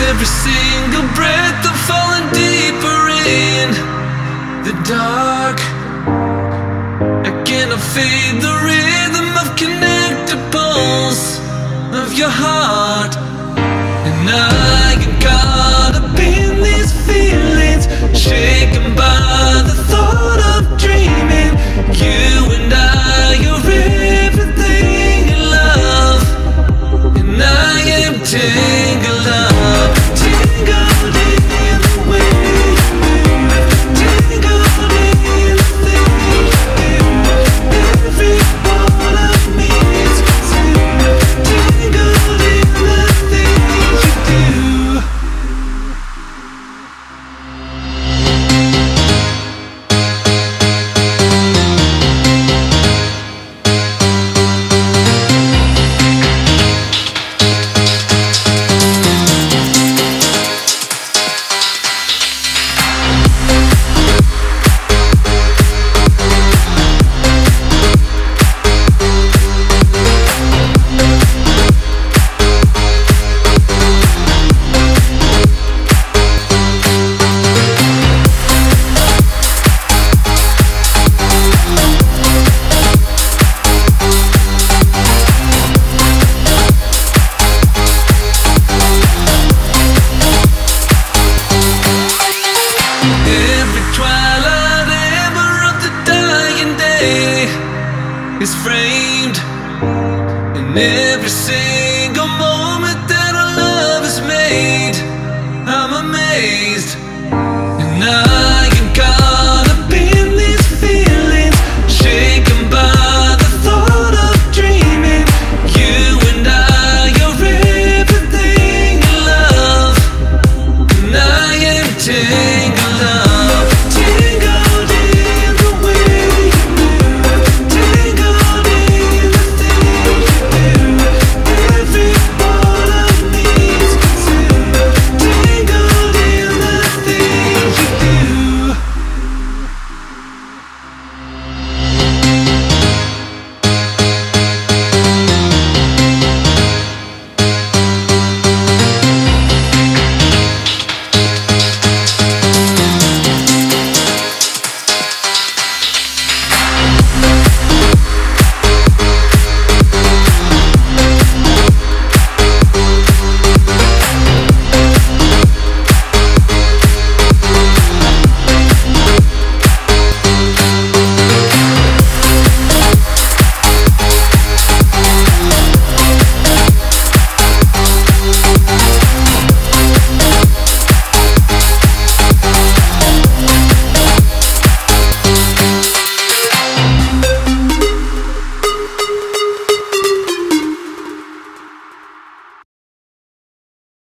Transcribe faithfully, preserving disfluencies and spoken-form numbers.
every single breath I'm falling deeper in the dark. I cannot fade the rhythm of connected pulse of your heart. And I get caught up in these feelings, shaken by the thought of dreaming. You and I are everything in love, and I am tangled up, tangled in the way you move, tangled in the things you do. Every part of me is consumed, tangled in the things you do. Is framed in